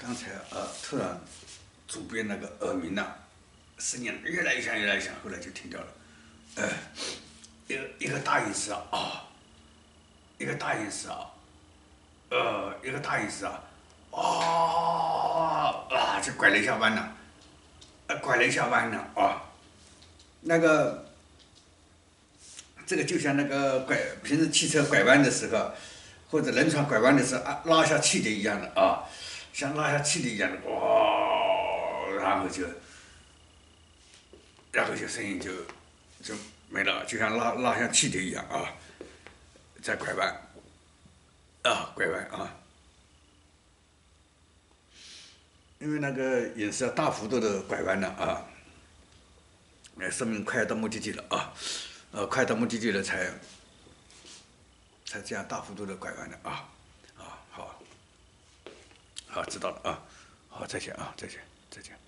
刚才突然左边那个耳鸣呐，声音越来越响，越来越响，后来就停掉了。一个大意思啊，一个大意思啊，一个大意思啊，就拐了一下弯呢，拐了一下弯呢啊，那个这个就像那个平时汽车拐弯的时候，或者人船拐弯的时候拉下气的一样的啊，像拉下气的一样的然后就声音就没了，就像拉下气的一样啊，在拐弯拐弯啊。因为那个也是要大幅度的拐弯的啊，说明快要到目的地了啊，快到目的地了才这样大幅度的拐弯的啊，好，知道了啊，好，再见啊，再见。